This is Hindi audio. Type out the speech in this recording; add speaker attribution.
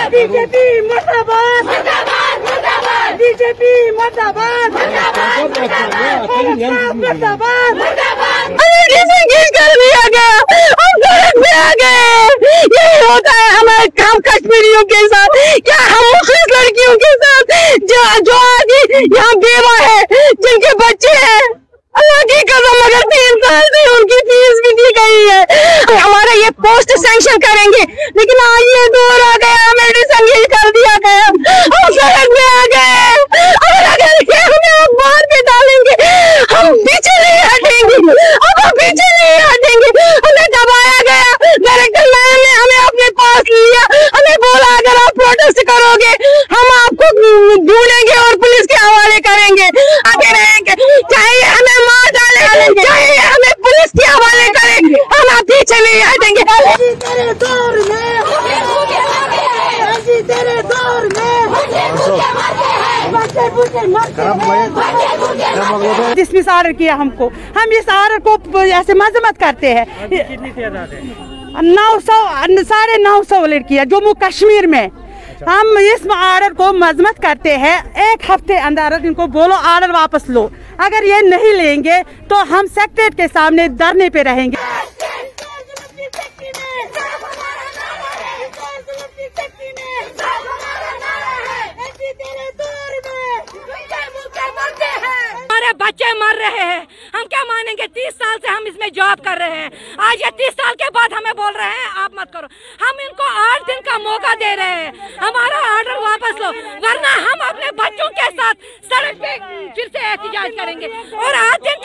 Speaker 1: बीजेपी मुर्दाबाद, बीजेपी मुर्दाबाद, मुर्दाबाद। कर दिया गया, हम सड़क पे आ गए। यही होता है हमारे हम कश्मीरियों के साथ, क्या हम मुस्लिम लड़कियों के साथ जो आज यहाँ बेवा है, जिनके बच्चे हैं। अल्लाह की कसम, अगर 3 साल से उनकी फीस भी दी गई है, हमारा ये पोस्ट सैंक्शन करेंगे, लेकिन आज ये दूर आ गया, हमें डिसंगेज कर दिया गया, हम सड़क में आ गए। अगर हमें अब बाहर पे डालेंगे, हम पीछे नहीं हटेंगे, अब हम पीछे नहीं हटेंगे। हमें दबाया गया, डायरेक्टर मैम ने हमें अपने पास लिया, हमें बोला अगर आप प्रोटेस्ट करोगे हम आपको ढूंढेंगे और पुलिस के हवाले करेंगे, आगे रहेंगे, चाहे हमें मार डाले, चाहे हमें पुलिस के हवाले करेंगे, हम आप पीछे नहीं हटेंगे। तेरे दौर में, तेरे दौर में डिसमिस ऑर्डर किया हमको, हम इस ऑर्डर को ऐसे मजम्मत करते हैं।
Speaker 2: कितनी तादाद है?
Speaker 1: 900 950 लड़कियां जम्मू कश्मीर में। हम इस ऑर्डर को मजम्मत करते हैं, 1 हफ्ते अंदर इनको बोलो ऑर्डर वापस लो। अगर ये नहीं लेंगे तो हम सेक्रेटरीट के सामने धरने पे रहेंगे।
Speaker 3: हमारे बच्चे मर रहे हैं, हम क्या मानेंगे? 30 साल से हम इसमें जॉब कर रहे हैं, आज ये 30 साल के बाद हमें बोल रहे हैं आप मत करो। हम इनको 8 दिन का मौका दे रहे हैं, हमारा ऑर्डर वापस लो, वरना हम अपने बच्चों के साथ सड़क पे फिर से एहतजाज करेंगे। और 8 दिन